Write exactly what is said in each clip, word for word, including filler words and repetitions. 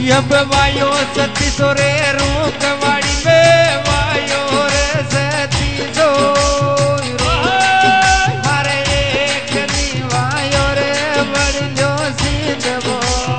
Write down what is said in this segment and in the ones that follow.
अब वायो सती सोरे रूक वाड़ी में वायो रे सती सो मारे एक नी वायो रे बड़ी जो सीध वो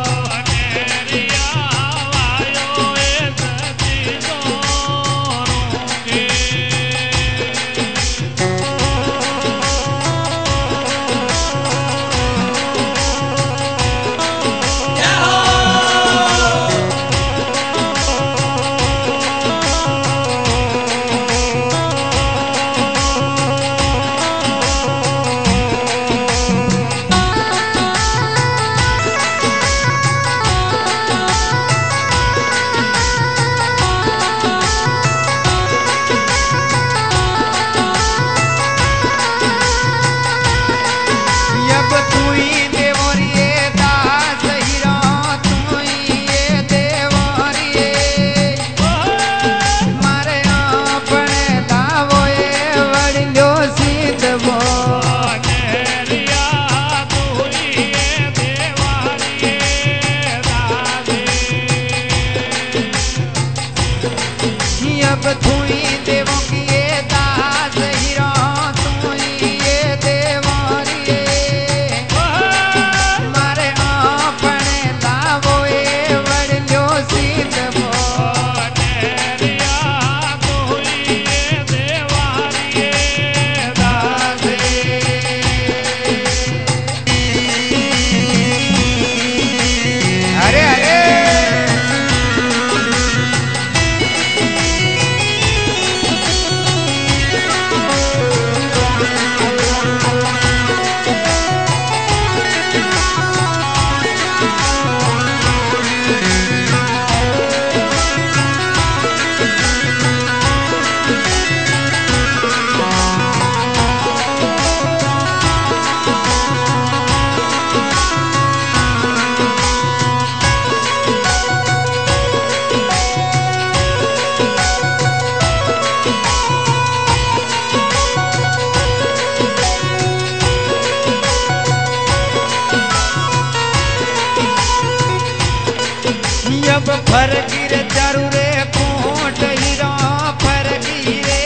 फर गिर चारू रे कोट हीरा फर गिरे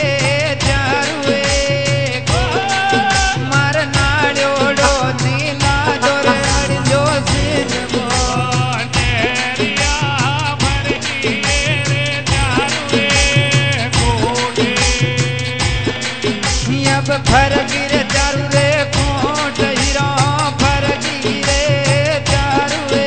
चारू रे मार नाड़ोड़ो नीला जोर जो सिर मोनेरिया फर गिरे चारू रे कोटे अब फर गिरे चारू रे कोट हीरा फर गिरे चारू रे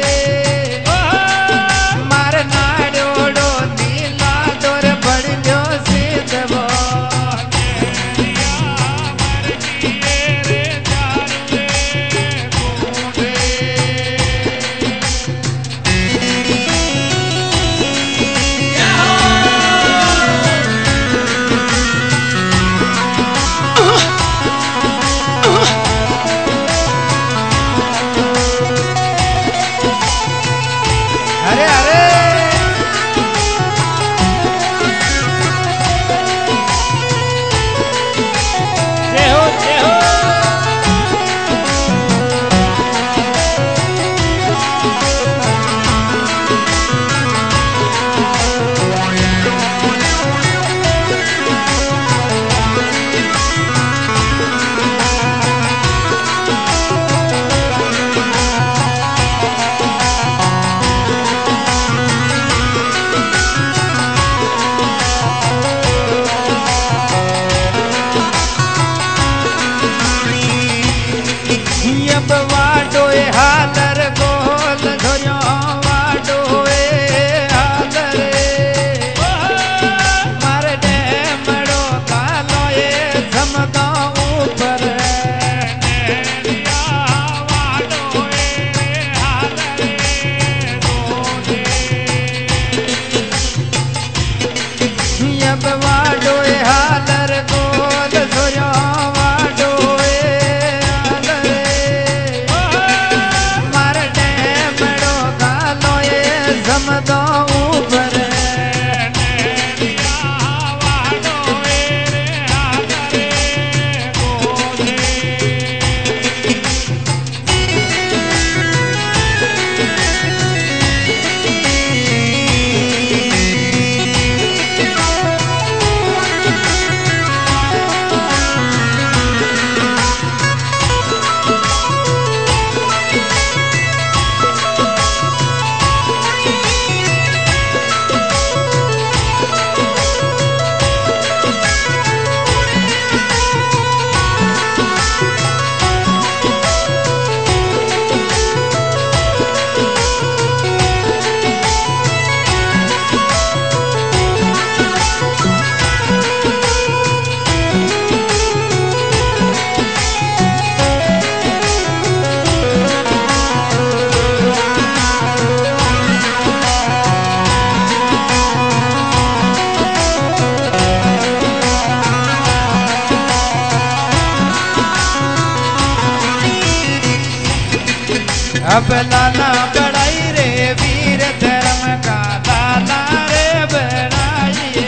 अब लाला बड़ाई रे वीर धर्म का लाला रे बड़ाई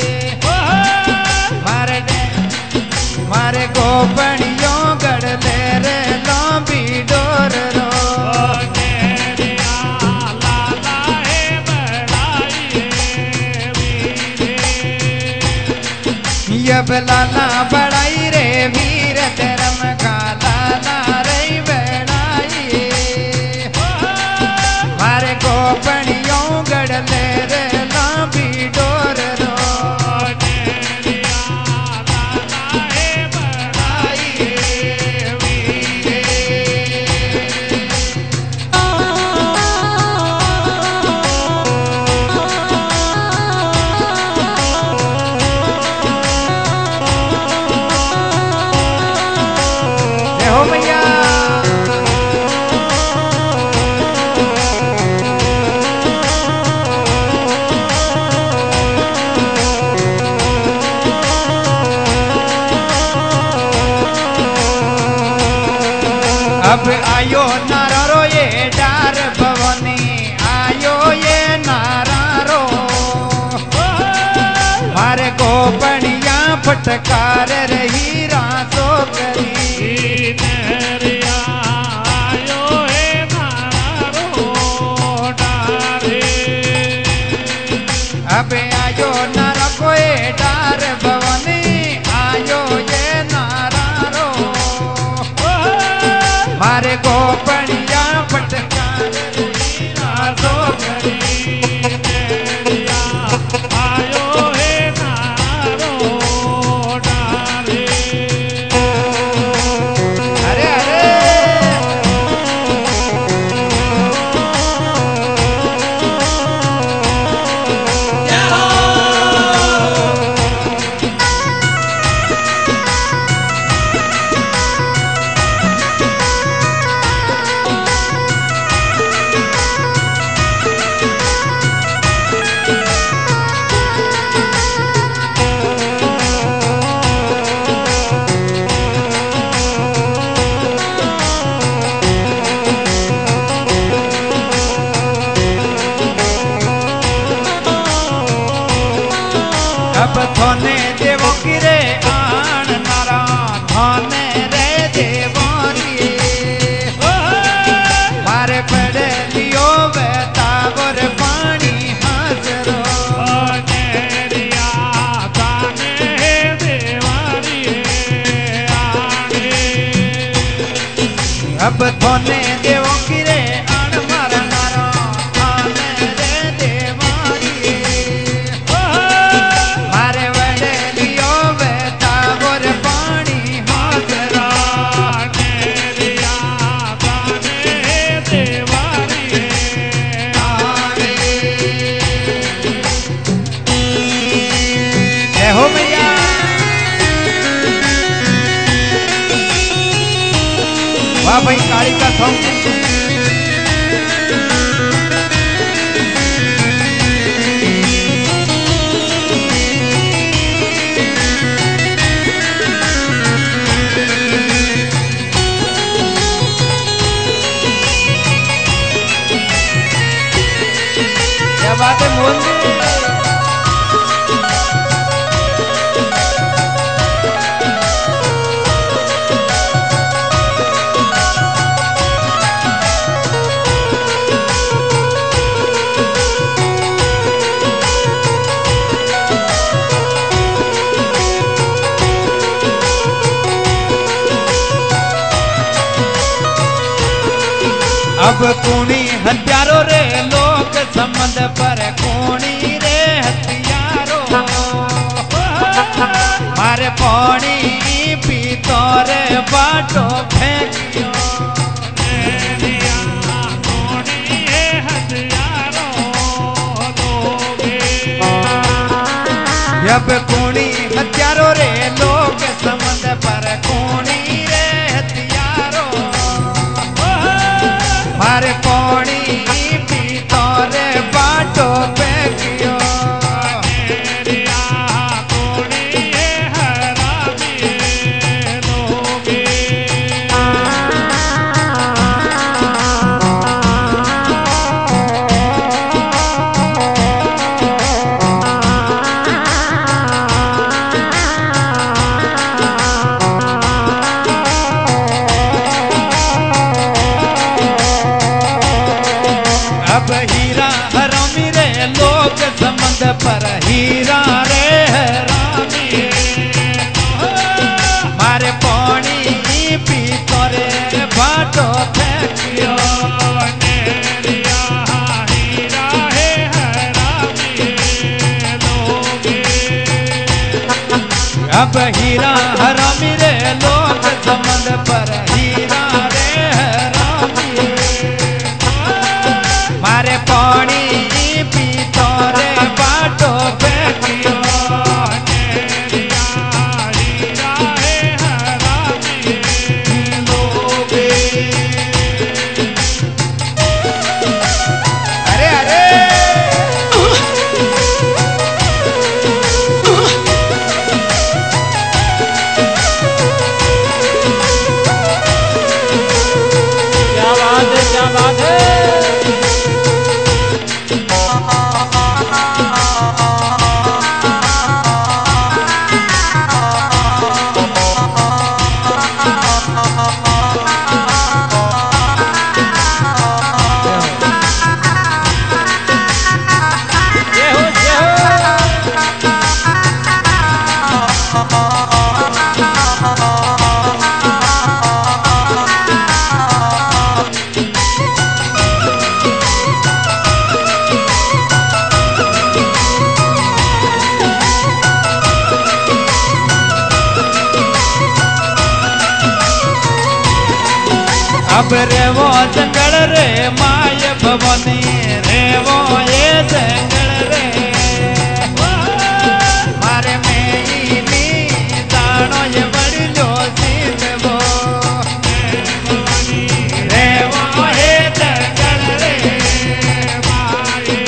मारे मारे गोपनियों गढ़ ले रे लंबी डोर रो अब लाला बड़ाई रे वीर धर्म का लाला रे बड़ाई मारे गोपनियों गढ़ ले रे लंबी डोर रो हो मैया अब आयो नारो ये डार भवनी आयो ये नारो मारे गोपनिया फटकार रही रासो करी अब आयो नारा कोई डार भवनी आयो ये नारो मारे गोपनिया फटकार रासो करी आयो हे नारो डारे अरे अरे अब थोने देवो किरे आन नारा थोने रे देवोरी मारे पड़े लियो बेतावर पानी हाजरो अब थोने देवो किरे आन मारा नारा थोने रे देवारी हो मैया वाह भाई काली का सॉन्ग क्या बात है मोहन जी अब कूणी हत्यारो रे लोक संबंध पर कूणी रे हत्यारो मारे पानी पीतो रे बाटो फेंकियो अब कूणी हत्यारो रे लोक संबंध पर कूणी रे हत्यारो मारे पानी पीतो रे बाटो फेंकियो अब हीरा हरामी रे लोग संबंध पर हीरा रे हरामी मारे पानी पीतो रे बाटो फेंकियो नेरिया हीरा है हरामी लोग अब हीरा हरामी रे लोग संबंध पर हीरा रे हरामी मारे पानी पीतो रे बाटो फेंकियो नेरिया हीरा है हरामी लोग अरे अरे क्या बात है क्या बात है जय हो जय अब रे वो जंगल रे माय भवानी रे वो ये जंगल रे मारे मेनी दानो ये बड़ी लो सीत वो रे वो ये जंगल रे माये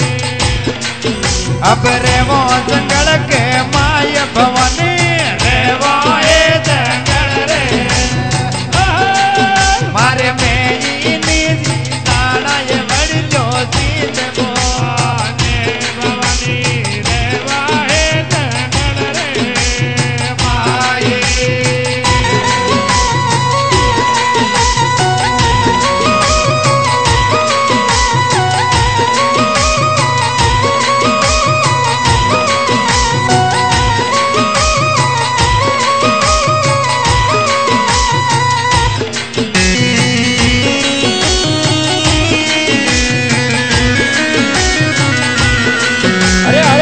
अब रे वो जंगल के माय भवानी रे वो ये जंगल रे मारे मेनी दाना ये बड़ी लो सीत वो भवानी रे वाहे जंगल रे माये अरे अरे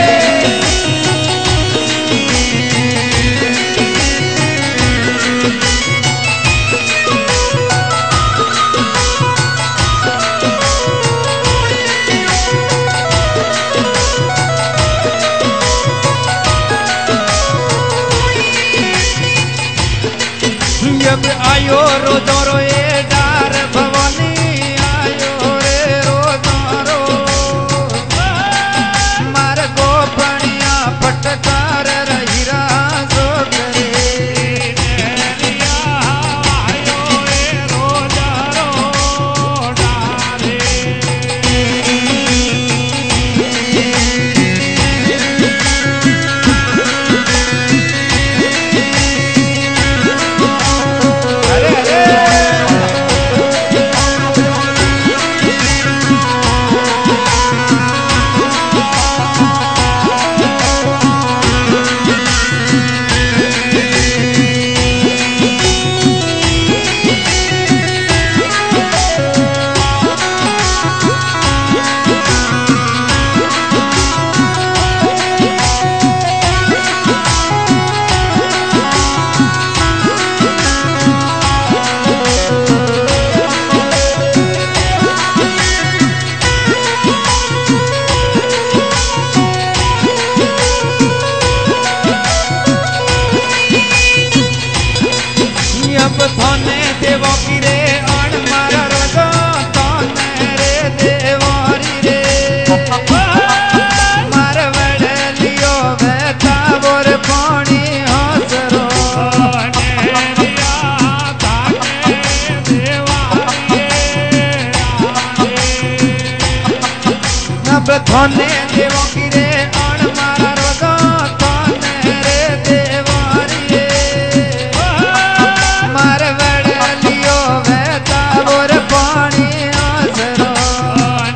जब आयो रोजो रो ये डार भवानी आयो रे रोजो रो मार गोपनिया पटकार रहीरा सो करे नेरिया आयो रे रोजो रो डारे अरे अरे अब थाने देवो की रे अण मारा रगो थाने रे देवारी रे मार वड़ लियो बैठा बोर पानी हसरो नेरिया थाने देवारी अब थाने देवो की रे अण मारा रगो थाने रे देवारी मार वड़ लियो बैठा बोर पानी हसरो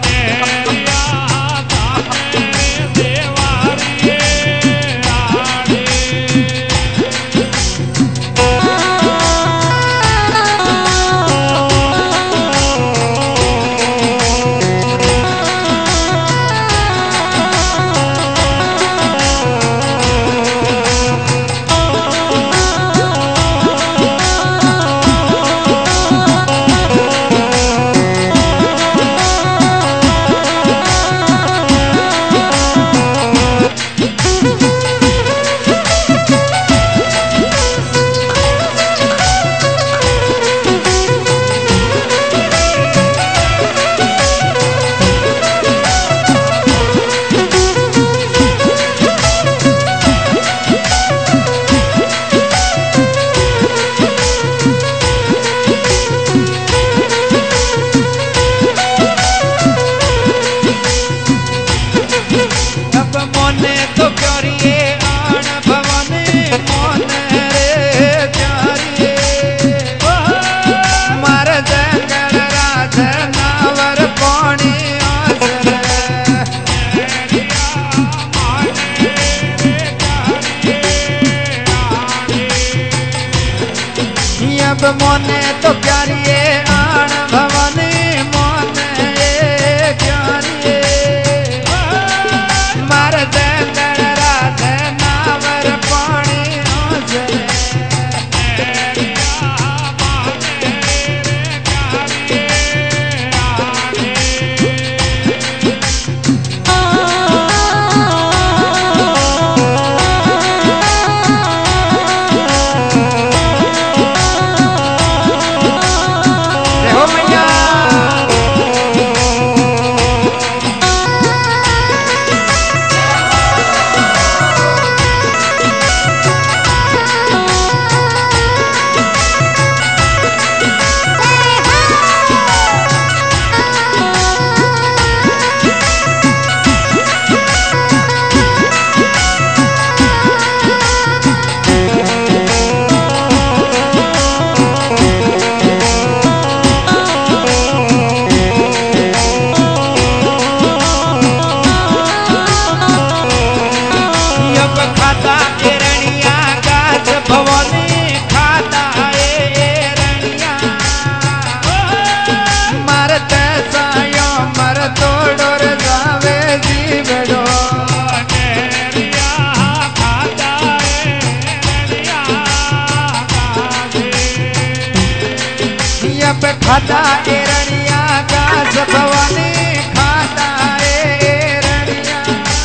खाता एरणिया घास भवानी खाता एरणिया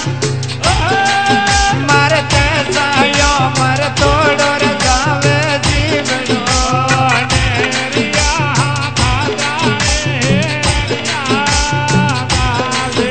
मारे कैसा यो मर तोड़ो रे जावे जीवनो नेरिया खाता एरणिया गावे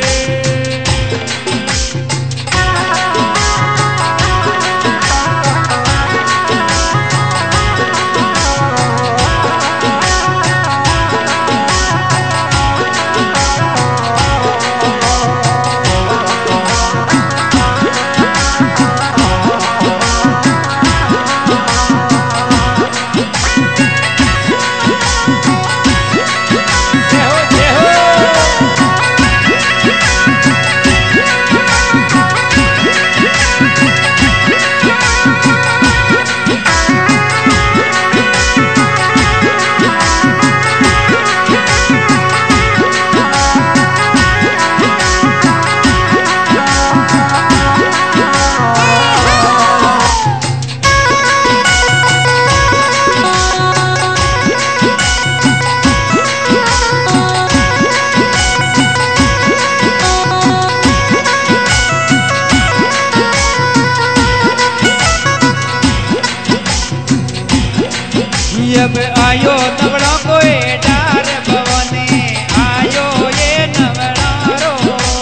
अब आयो नवड़ा कोई डार भवानी आयो ये नवड़ारो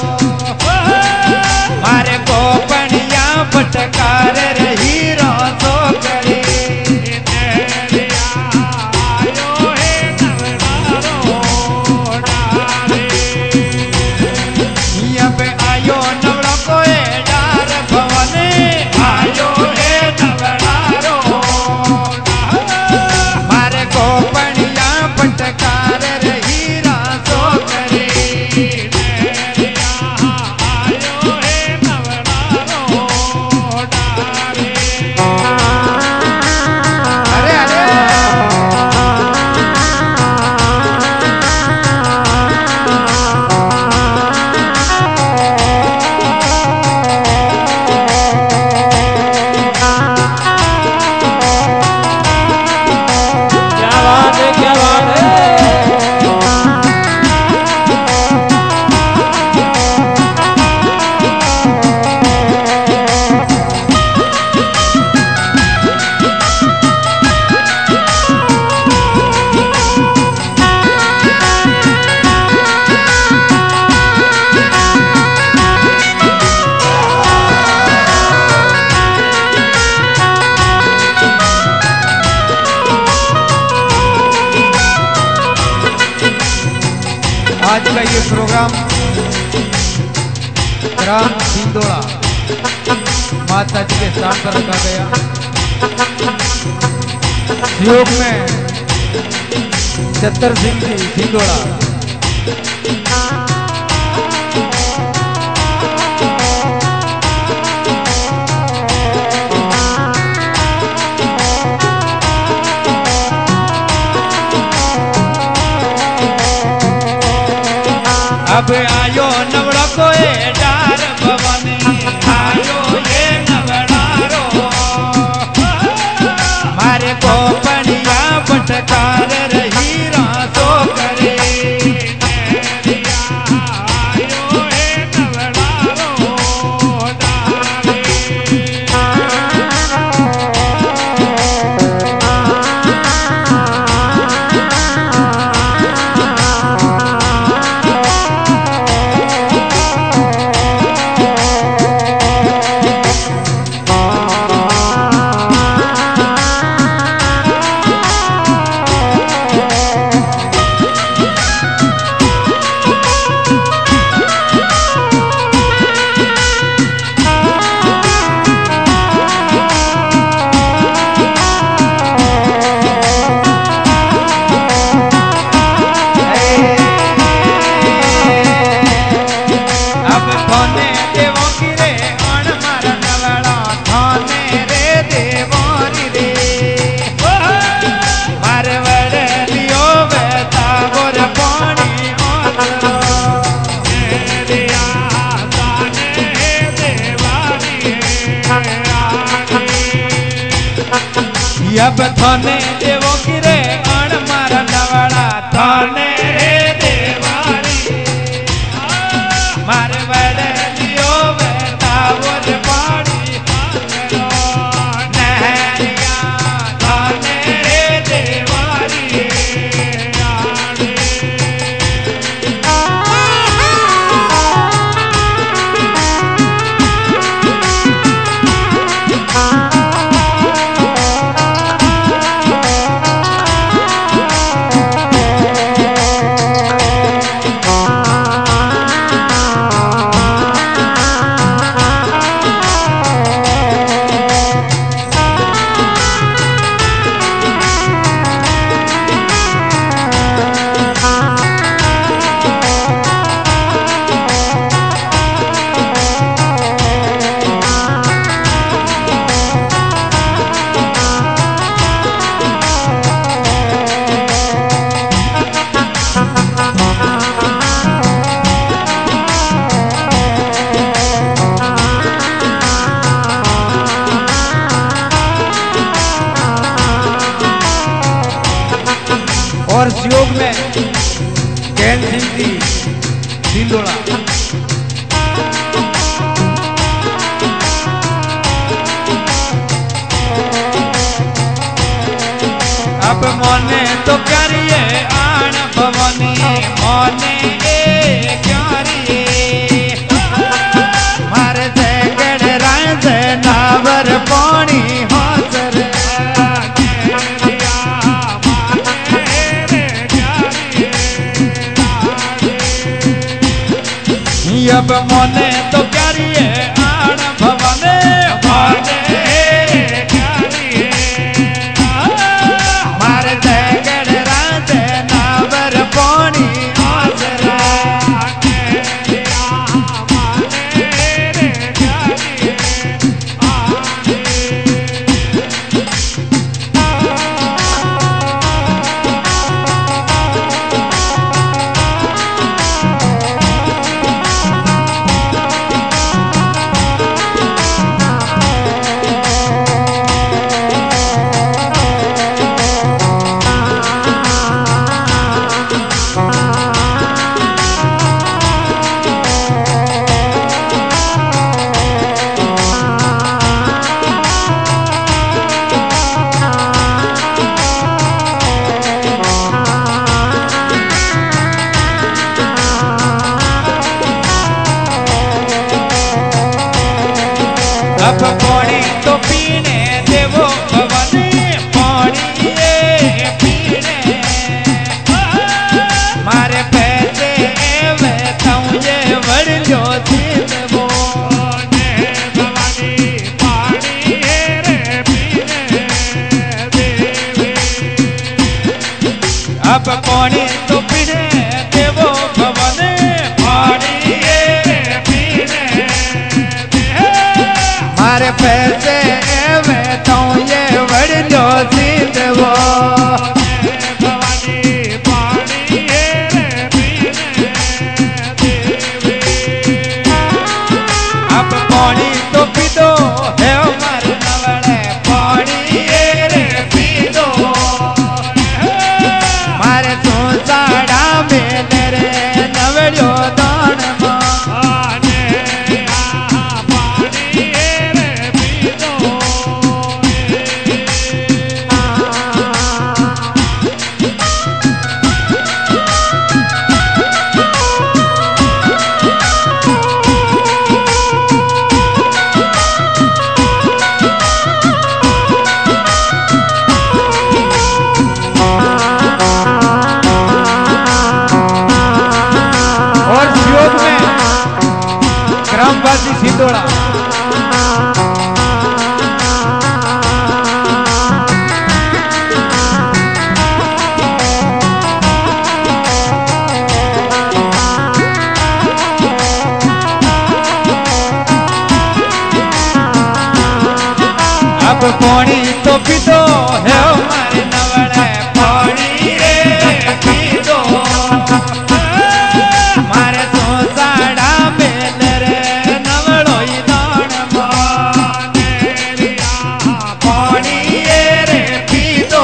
मारे को पनिया पटकार रही रातो करे आयो हे नवड़ारो डारे अब आयो नवड़ा कोई डार भवानी आयो हे नवड़ारो पनिया पटकार रही रातो करे आयो हे नवड़ारो डारे अरे अरे क्या बात है क्या बात है आज का ये प्रोग्राम ग्राम सिंदोड़ा माता जी के स्थान पर रखा गया। सहयोग में छतर सिंह जी सिंदोड़ा अब आयो नवड़ा कोई डार भवानी आयो ये नवड़ारो मारे को पनिया पटकार रही रातो करे आयो हे नवड़ारो डारे अब थाने देवो किरे अण मारा नवड़ा था जी सिंधोड़ा। अब मोने तो करिए आन भवनी मोने ए क्यारिए मारे जगड़ राज नावर पानी हासर अब मोने तो करिए आन भवने मोने अब पानी तो पीने देवो भवनी पानी ये पीने मारे पैसे एवे ताऊ ये वड़ जो देवो भवनी पानी रे पीने देवे अब पानी तो पीने देवो भवनी पानी ये पीने मारे पैसे एवे तो ये वड़ जो सिंधवो भवानी पानी रे पीने देवे अब पानी तो पी दो है मर नवड़े पानी रे पी दो मारे तू साड़ा में रे नवड़ो दान ग्रामवासी सिंधोड़ा अब पानी तो पी दो है हमारे नवड़े पानी रे पी दो मारे तो साड़ा में रे नवड़ो ही दान पानी रे पी दो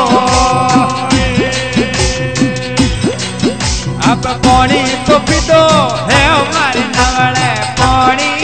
अब पानी तो पी दो है हमारे नवड़े पानी